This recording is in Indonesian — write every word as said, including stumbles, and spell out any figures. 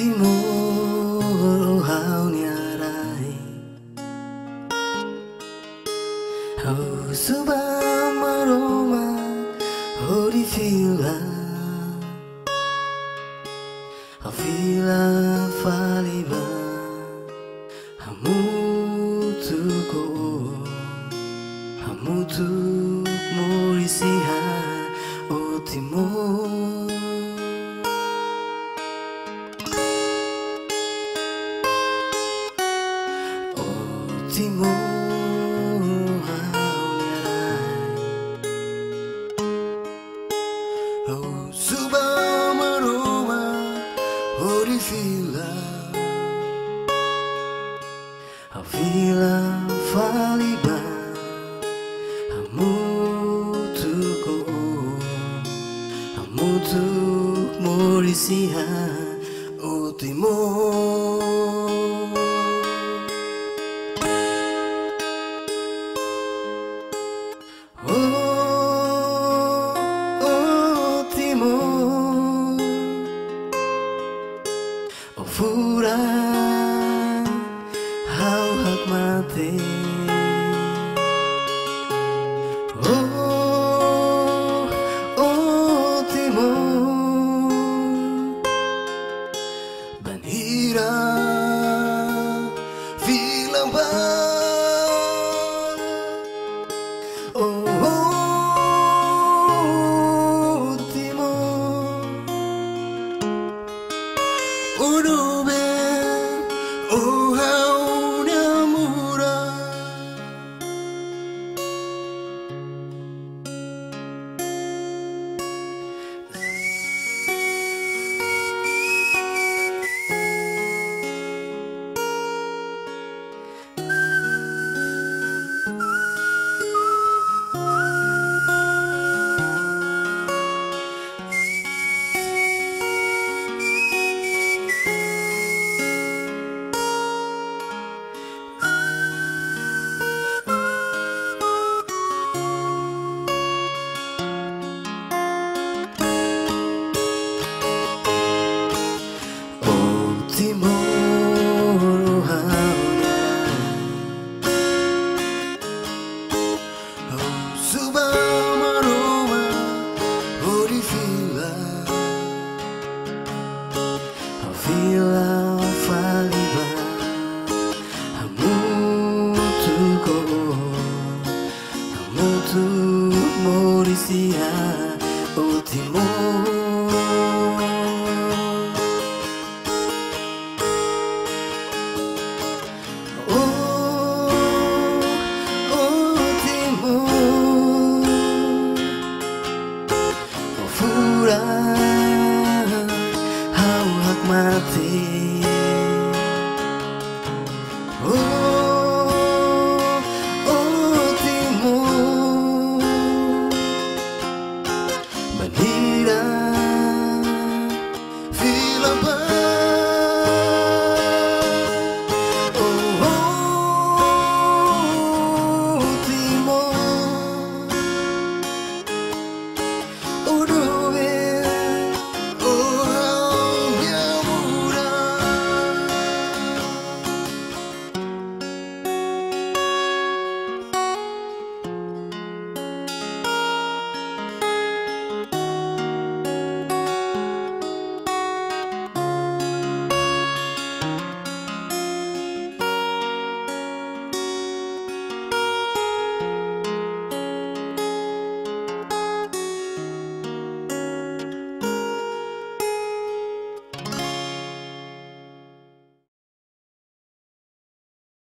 timur hau niarai hau subah maroma hori fila hau fila faliba hamutuko hamutuk morisiha o timur timur hau niarai hau subah maroma hori fila hau fila faliba hamutuko hamutuk morisiha o timur Furang hau hak mati Oh, oh timur Banhira Vilamba Oh, oh timur Urube Oh hau namura timur hau hau subah maroma hori fila hau fila faliba hamutuko hamutuk morisiha o timur